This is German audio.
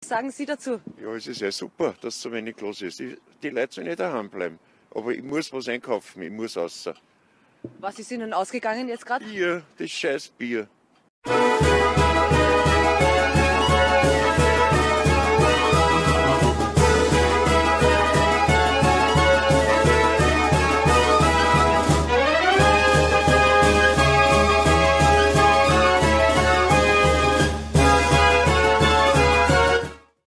sagen Sie dazu? Ja, es ist ja super, dass so wenig los ist. Die Leute sollen nicht daheim bleiben. Aber ich muss was einkaufen, ich muss raus. Was ist Ihnen ausgegangen jetzt gerade? Bier, das scheiß Bier.